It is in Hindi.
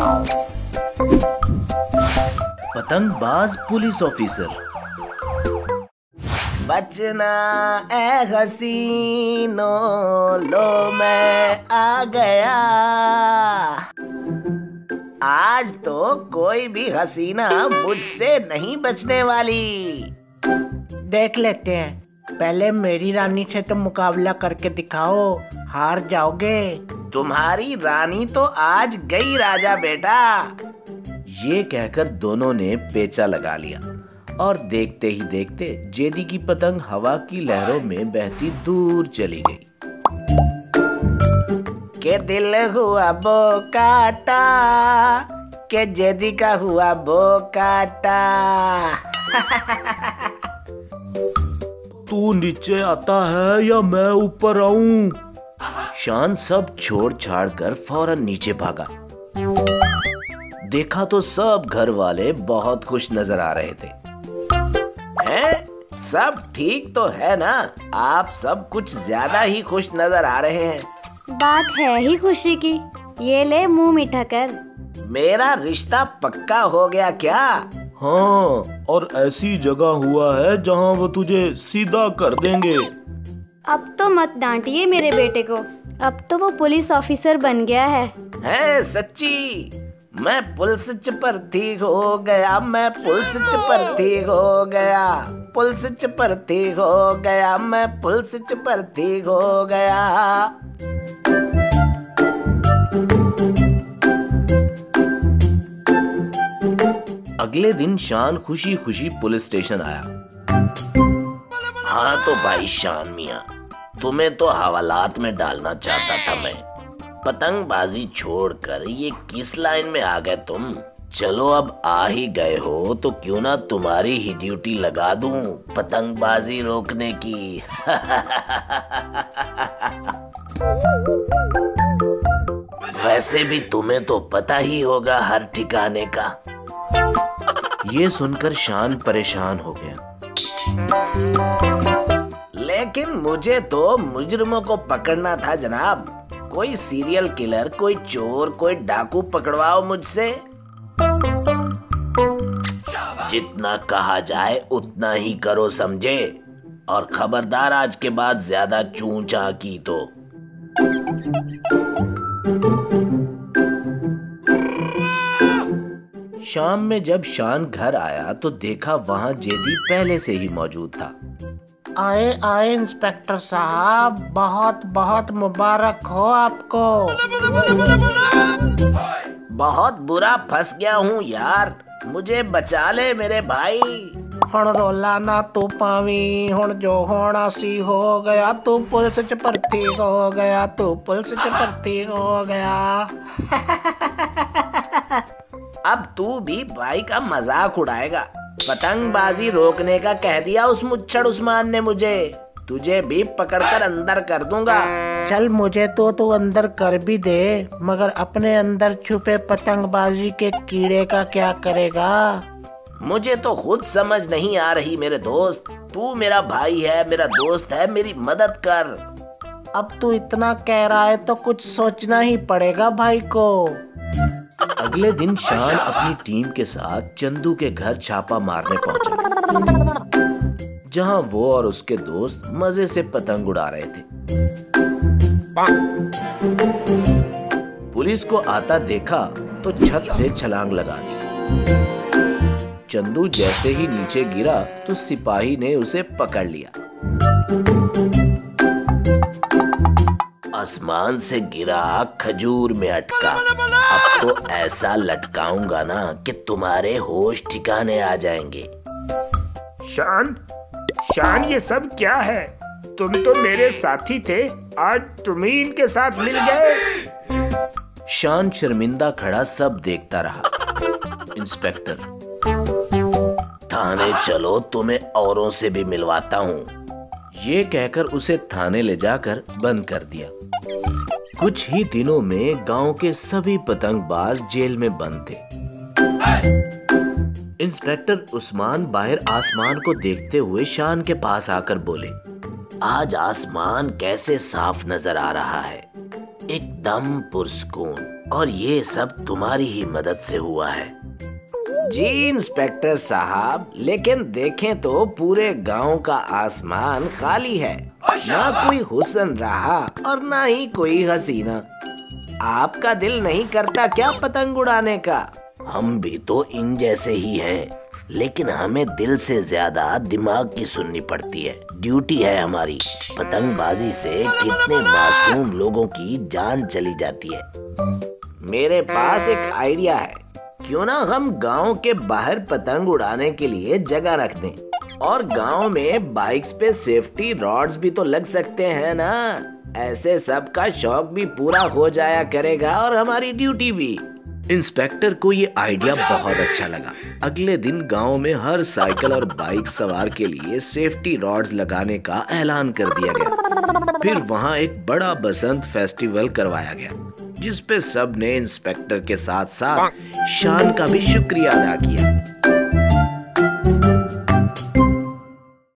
पतंगबाज पुलिस ऑफिसर। बचना ए हसीनो, लो मैं आ गया। आज तो कोई भी हसीना मुझसे नहीं बचने वाली। देख लेते हैं, पहले मेरी रानी से तो मुकाबला करके दिखाओ, हार जाओगे। तुम्हारी रानी तो आज गई राजा बेटा। ये कहकर दोनों ने पेचा लगा लिया और देखते ही देखते जेदी की पतंग हवा की लहरों में बहती दूर चली गई। के दिल हुआ बोकाटा, के जेदी का हुआ बोकाटा। तू नीचे आता है या मैं ऊपर आऊं? शान सब छोड़ छाड़ कर फौरन नीचे भागा। देखा तो सब घर वाले बहुत खुश नजर आ रहे थे। हैं? सब ठीक तो है ना? आप सब कुछ ज्यादा ही खुश नजर आ रहे हैं। बात है ही खुशी की, ये ले मुंह मीठा कर। मेरा रिश्ता पक्का हो गया क्या? हाँ, और ऐसी जगह हुआ है जहाँ वो तुझे सीधा कर देंगे। अब तो मत डांटिए मेरे बेटे को, अब तो वो पुलिस ऑफिसर बन गया है। है सच्ची? मैं पुलिस चपरासी हो गया, मैं पुलिस चपरासी हो गया, पुलिस चपरासी हो गया, मैं पुलिस चपरासी हो गया। अगले दिन शान खुशी खुशी पुलिस स्टेशन आया। हाँ तो भाई शान मियाँ, तुम्हें तो हवालात में डालना चाहता था मैं। पतंगबाजी छोड़कर ये किस लाइन में आ गए तुम? चलो अब आ ही गए हो तो क्यों ना तुम्हारी ही ड्यूटी लगा दूं पतंगबाजी रोकने की। वैसे भी तुम्हें तो पता ही होगा हर ठिकाने का। ये सुनकर शान परेशान हो गया। लेकिन मुझे तो मुजरिमों को पकड़ना था जनाब। कोई सीरियल किलर, कोई चोर, कोई डाकू पकड़वाओ मुझसे। जितना कहा जाए उतना ही करो समझे, और खबरदार आज के बाद ज्यादा चूं चां की तो। शाम में जब शान घर आया तो देखा वहाँ जेदी पहले से ही मौजूद था। आए आए इंस्पेक्टर साहब, बहुत बहुत मुबारक हो आपको। बहुत बुरा फंस गया हूँ यार, मुझे बचा ले मेरे भाई। हुण रोला ना तू पावी, हुण जो होना सी हो गया, तू पुलिस च भर्ती हो गया, तू पुलिस च भर्ती हो गया। अब तू भी भाई का मजाक उड़ाएगा? पतंगबाजी रोकने का कह दिया उस मुच्छड़ उस्मान ने मुझे। तुझे भी पकड़कर अंदर कर दूंगा। चल मुझे तो तू अंदर कर भी दे, मगर अपने अंदर छुपे पतंगबाजी के कीड़े का क्या करेगा? मुझे तो खुद समझ नहीं आ रही मेरे दोस्त। तू मेरा भाई है, मेरा दोस्त है, मेरी मदद कर। अब तू इतना कह रहा है तो कुछ सोचना ही पड़ेगा भाई को। अगले दिन शान अपनी टीम के साथ चंदू के घर छापा मारने पहुंचा, जहां वो और उसके दोस्त मजे से पतंग उड़ा रहे थे। पुलिस को आता देखा तो छत से छलांग लगा दी। चंदू जैसे ही नीचे गिरा तो सिपाही ने उसे पकड़ लिया। आसमान से गिरा, खजूर में अटका। अब तो ऐसा लटकाऊंगा ना कि तुम्हारे होश ठिकाने आ जाएंगे। शान, शान ये सब क्या है? तुम तो मेरे साथी थे, आज तुम ही इनके साथ मिल गए। शान शर्मिंदा खड़ा सब देखता रहा। इंस्पेक्टर, थाने चलो, तुम्हें औरों से भी मिलवाता हूँ। ये कहकर उसे थाने ले जाकर बंद कर दिया। कुछ ही दिनों में गांव के सभी पतंगबाज जेल में बंद थे। इंस्पेक्टर उस्मान बाहर आसमान को देखते हुए शान के पास आकर बोले, आज आसमान कैसे साफ नजर आ रहा है, एकदम पुरस्कून और ये सब तुम्हारी ही मदद से हुआ है। जी इंस्पेक्टर साहब, लेकिन देखें तो पूरे गांव का आसमान खाली है, ना कोई हुस्न रहा और ना ही कोई हसीना। आपका दिल नहीं करता क्या पतंग उड़ाने का? हम भी तो इन जैसे ही हैं, लेकिन हमें दिल से ज्यादा दिमाग की सुननी पड़ती है। ड्यूटी है हमारी। पतंगबाजी से कितने मासूम लोगों की जान चली जाती है। मेरे पास एक आइडिया है, क्यों ना हम गांव के बाहर पतंग उड़ाने के लिए जगह रख दें और गांव में बाइक्स पे सेफ्टी रॉड्स भी तो लग सकते हैं ना। ऐसे सबका शौक भी पूरा हो जाया करेगा और हमारी ड्यूटी भी। इंस्पेक्टर को ये आइडिया बहुत अच्छा लगा। अगले दिन गांव में हर साइकिल और बाइक सवार के लिए सेफ्टी रॉड्स लगाने का ऐलान कर दिया गया। फिर वहां एक बड़ा बसंत फेस्टिवल करवाया गया, जिस पे सब ने इंस्पेक्टर के साथ साथ शान का भी शुक्रिया अदा किया।